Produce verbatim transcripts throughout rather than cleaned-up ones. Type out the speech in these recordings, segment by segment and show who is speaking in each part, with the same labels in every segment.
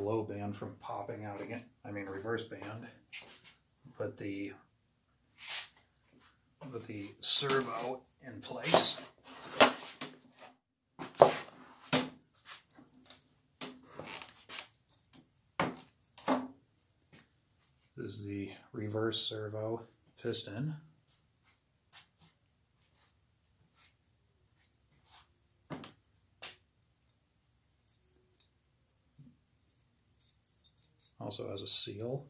Speaker 1: flow band from popping out again. I mean reverse band. Put the put the servo in place. This is the reverse servo piston. Also has a seal.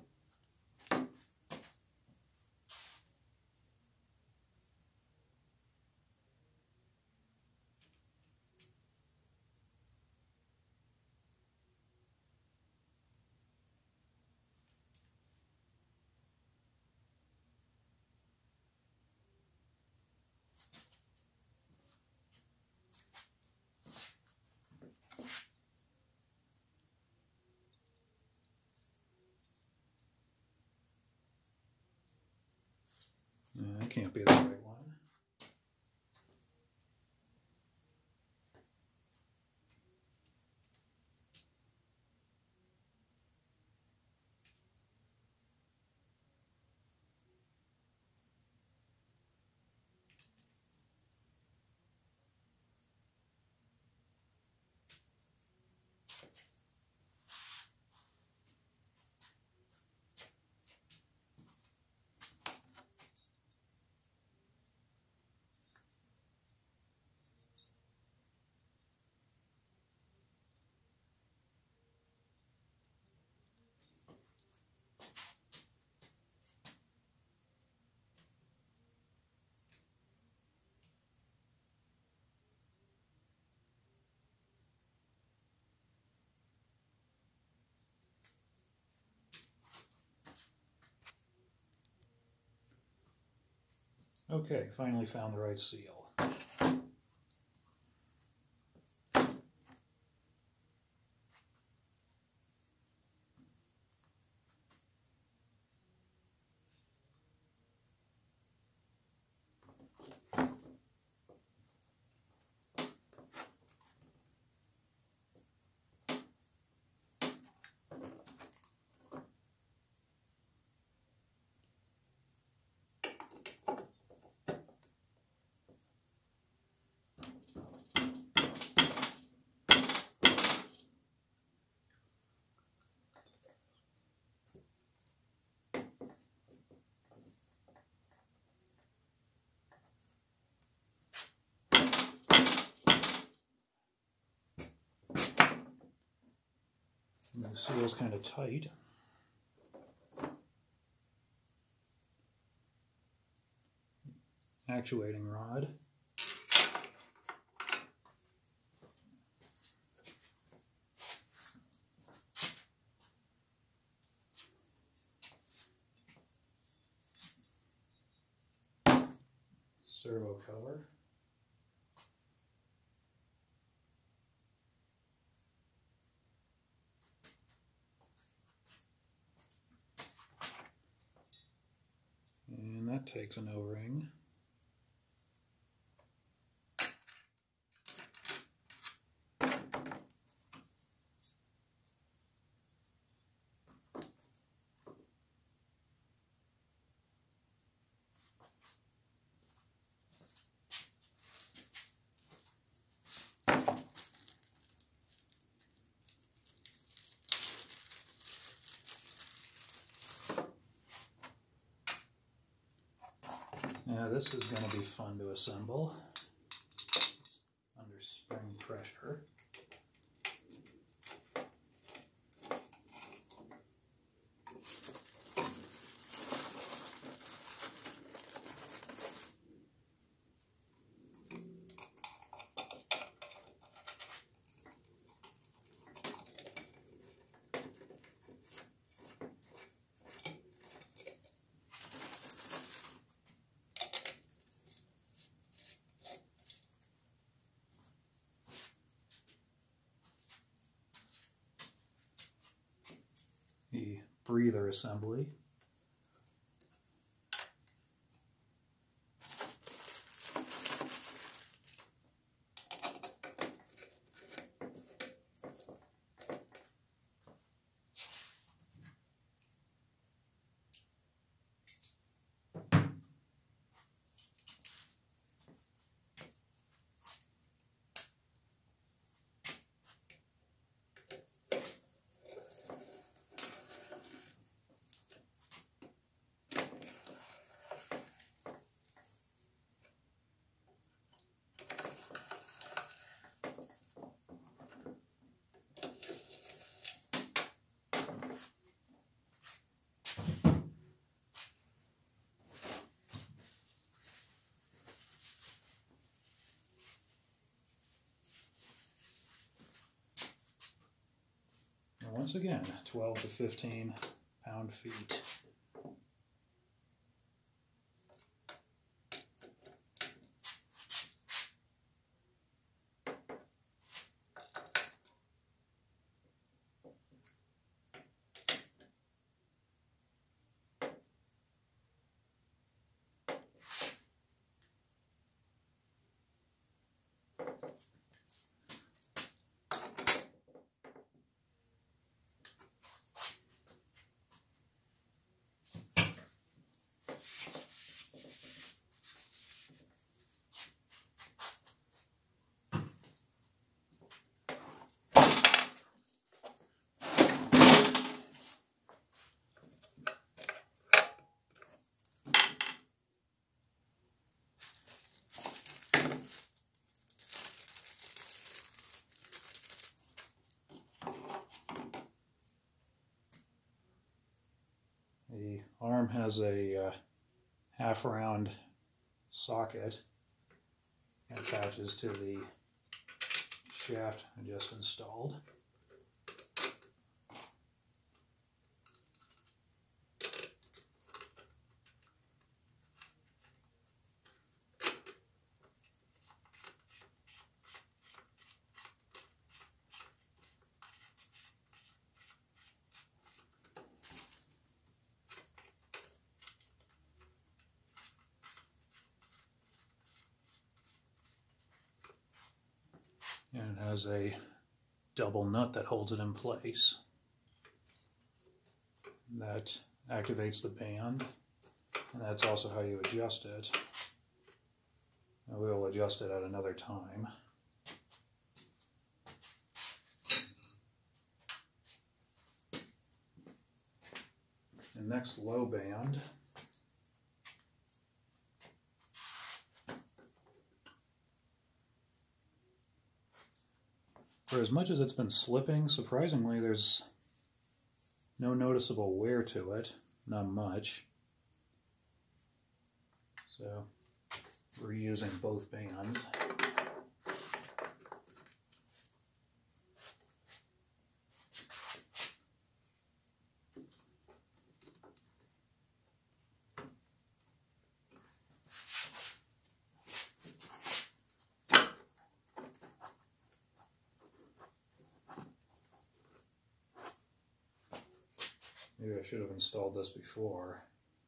Speaker 1: Uh, that can't be the right one. Okay, finally found the right seal. The seal's kind of tight. Actuating rod. Servo cover. And that takes an O-ring. Now this is going to be fun to assemble. It's under spring pressure. The breather assembly. once again, twelve to fifteen pound feet. The arm has a uh, half round socket that attaches to the shaft I just installed. And it has a double nut that holds it in place. That activates the band, and that's also how you adjust it. And we'll adjust it at another time. The next low band for as much as it's been slipping, surprisingly there's no noticeable wear to it, not much. So we're using both bands. Maybe I should have installed this before.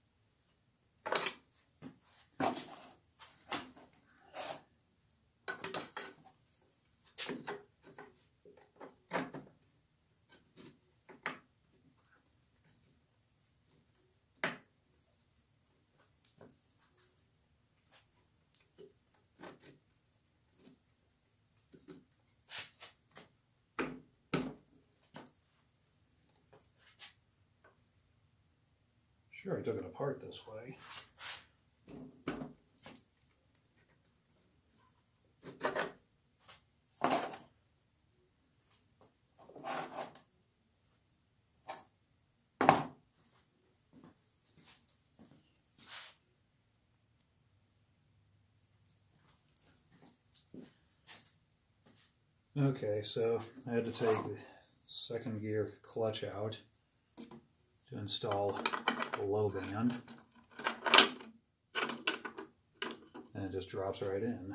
Speaker 1: Sure, I took it apart this way. Okay, so I had to take the second gear clutch out to install the low band, and it just drops right in.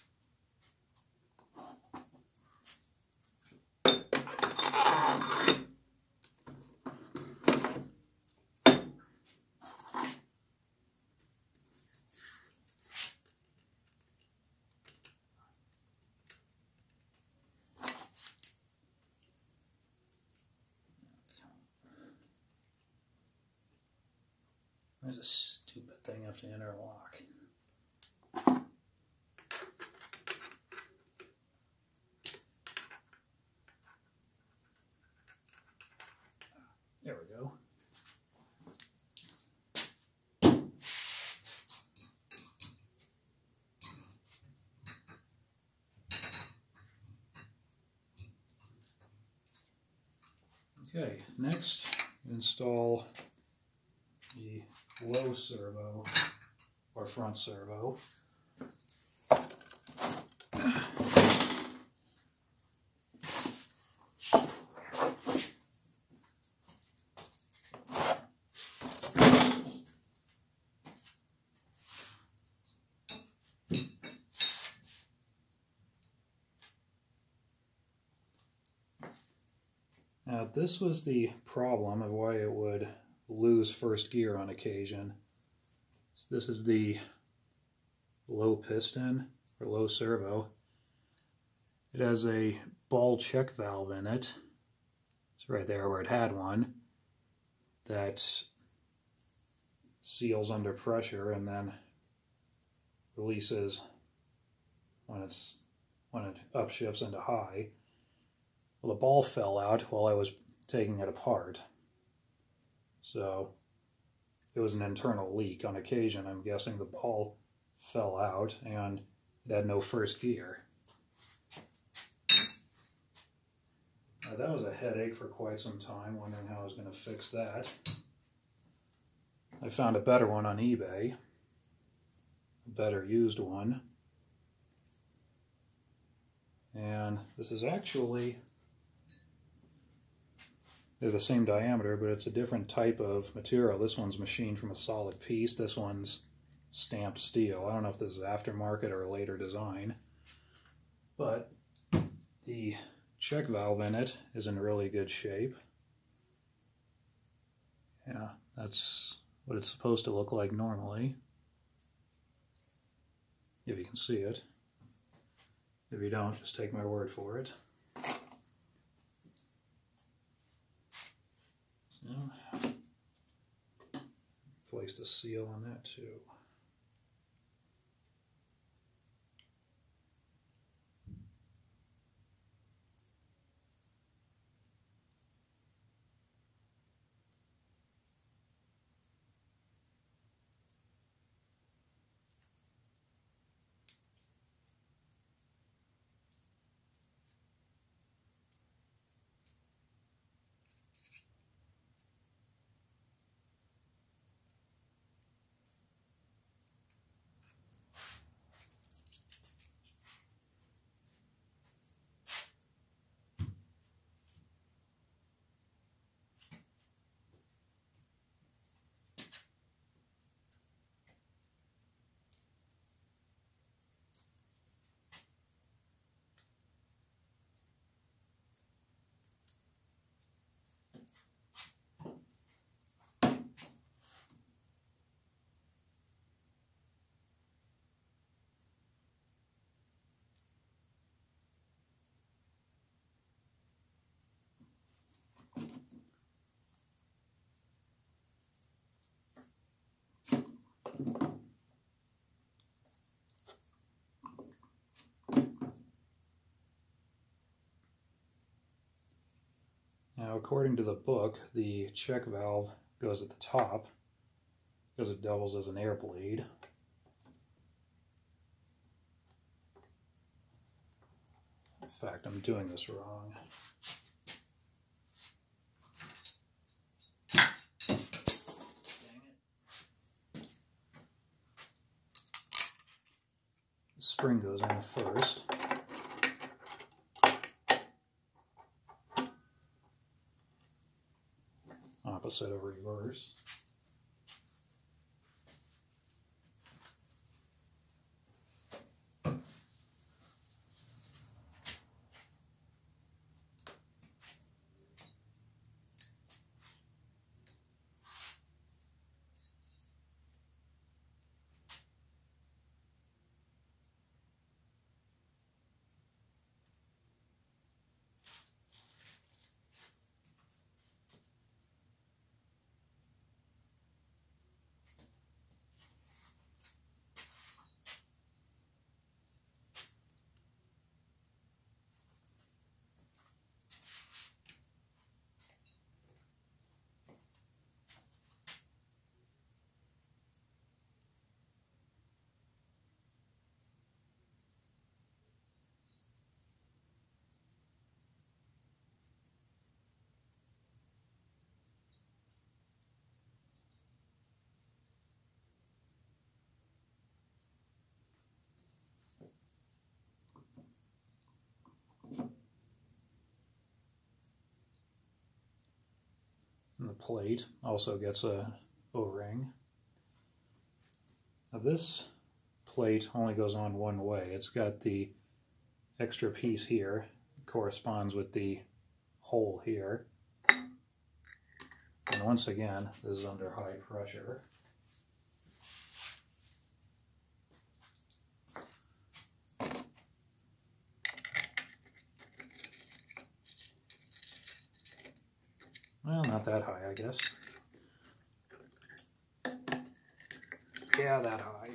Speaker 1: There's a stupid thing I have to interlock. There we go. Okay, next install the low servo or front servo. this was the problem of why it would lose first gear on occasion. So this is the low piston, or low servo. It has a ball check valve in it. It's right there where it had one. That seals under pressure and then releases when it's when it upshifts into high. Well, the ball fell out while I was taking it apart. So it was an internal leak. On occasion, I'm guessing the ball fell out and it had no first gear. Now, that was a headache for quite some time, wondering how I was going to fix that. I found a better one on eBay, a better used one. And this is actually, they're the same diameter, but it's a different type of material. This one's machined from a solid piece. This one's stamped steel. I don't know if this is aftermarket or a later design, but the check valve in it is in really good shape. Yeah, that's what it's supposed to look like normally, if you can see it. If you don't, just take my word for it. So, placed a seal on that too. Now, according to the book, the check valve goes at the top because it doubles as an air bleed. In fact, I'm doing this wrong. Dang it. The spring goes in first. Opposite of reverse. And the plate also gets a O-ring. Now this plate only goes on one way. It's got the extra piece here, corresponds with the hole here. And once again, this is under high pressure. Well, not that high, I guess. Yeah, that high.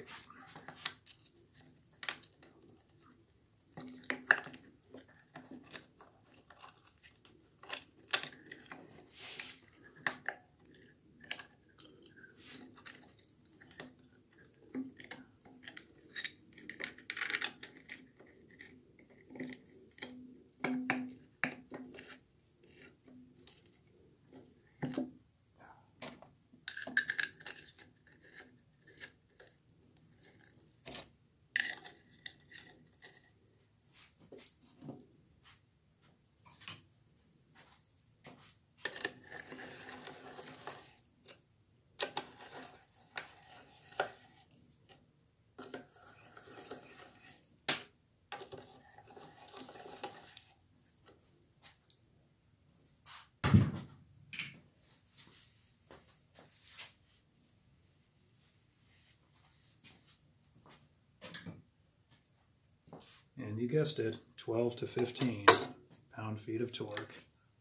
Speaker 1: And you guessed it, twelve to fifteen pound-feet of torque.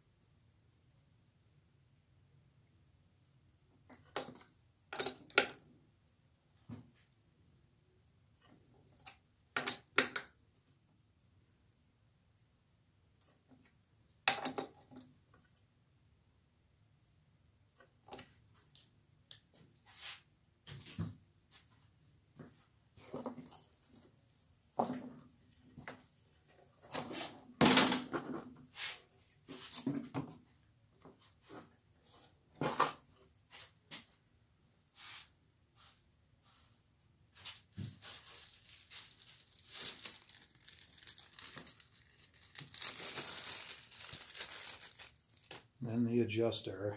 Speaker 1: Then the adjuster.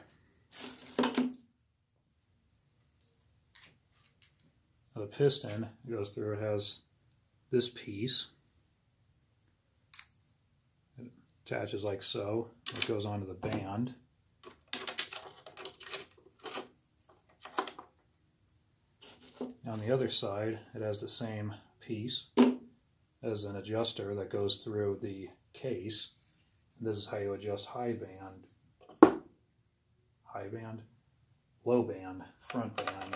Speaker 1: The piston goes through, it has this piece. It attaches like so. It goes onto the band. On the other side, it has the same piece as an adjuster that goes through the case. This is how you adjust high band. High band, low band, front band.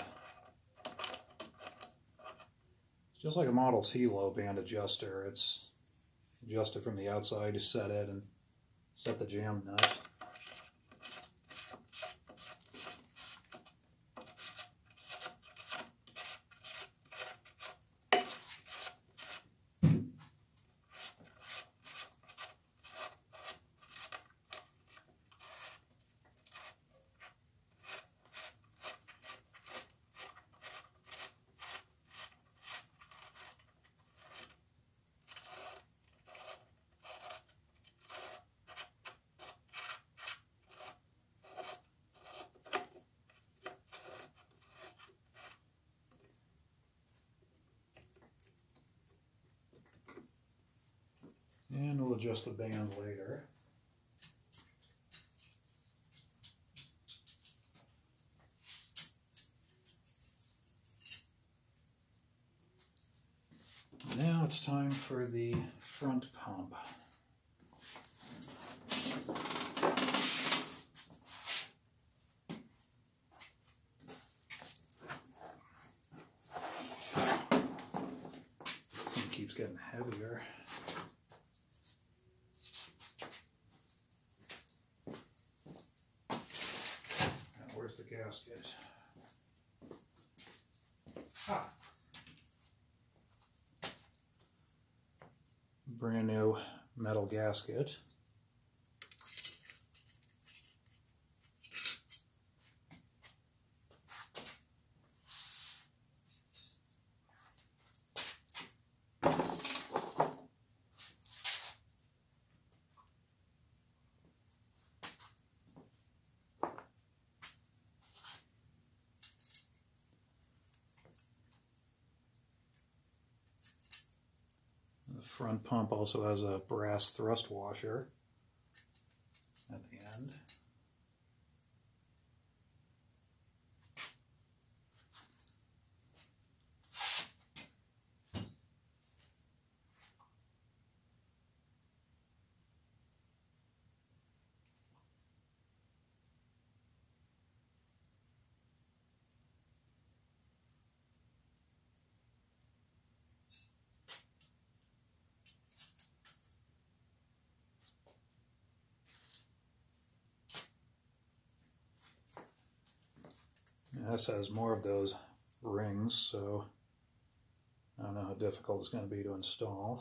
Speaker 1: It's just like a Model T low band adjuster. It's adjusted from the outside to set it and set the jam nut. And we'll adjust the band later. Now it's time for the front pump. This thing keeps getting heavier. Where's the gasket? Ah. Brand new metal gasket. The front pump also has a brass thrust washer at the end. Yeah, this has more of those rings, so I don't know how difficult it's going to be to install.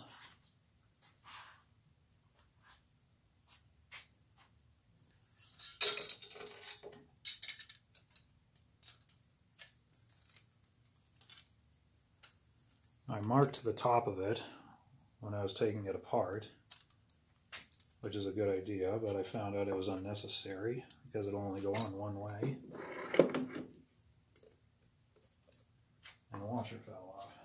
Speaker 1: I marked the top of it when I was taking it apart, which is a good idea, but I found out it was unnecessary because it'll only go on one way. And the washer fell off.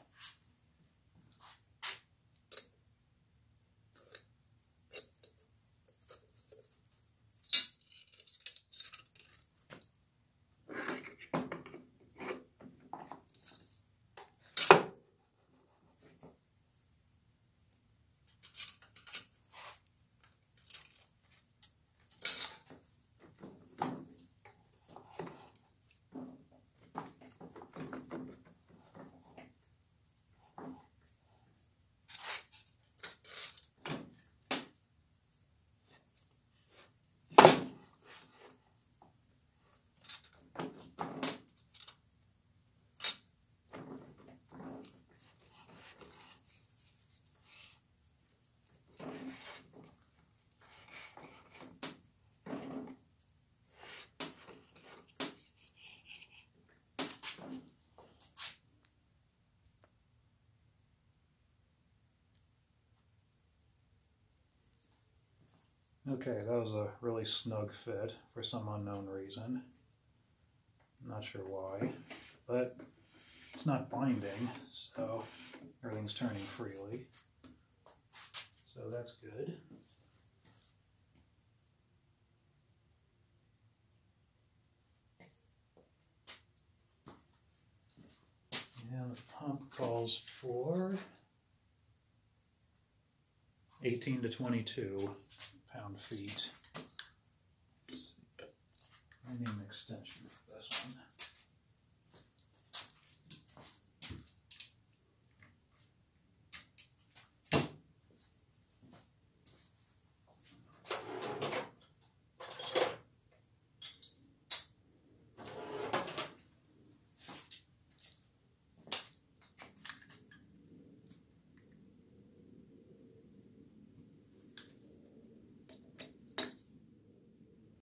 Speaker 1: Okay, that was a really snug fit for some unknown reason. I'm not sure why, but it's not binding, so everything's turning freely. So that's good. And the pump calls for eighteen to twenty-two pound-feet. I need an extension for this one.